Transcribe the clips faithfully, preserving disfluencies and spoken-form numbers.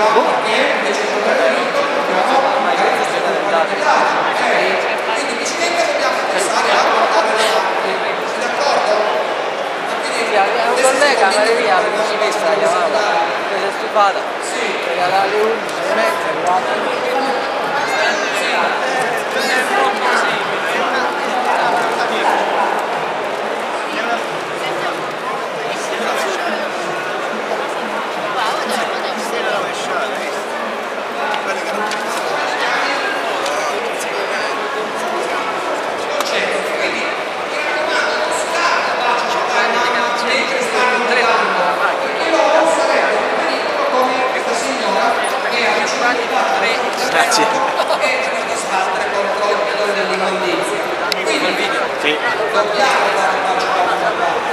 quindi bicicletta dobbiamo pensare a portare avanti, d'accordo? È un collega Maria, la bicicletta la chiamava, si è stufata, era alle undici e mezza, Grazie. E sbattere contro il pedone dell'immondizia. Quindi Sì. dobbiamo fare una giornata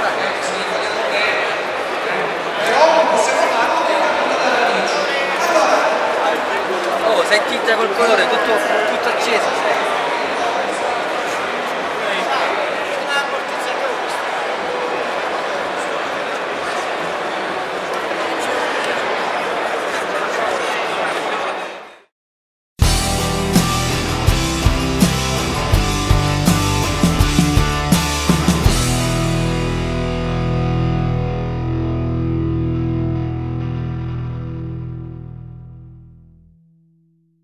però non possiamo farlo dalla radice. Allora, oh, sei tinta col colore tutto, tutto acceso.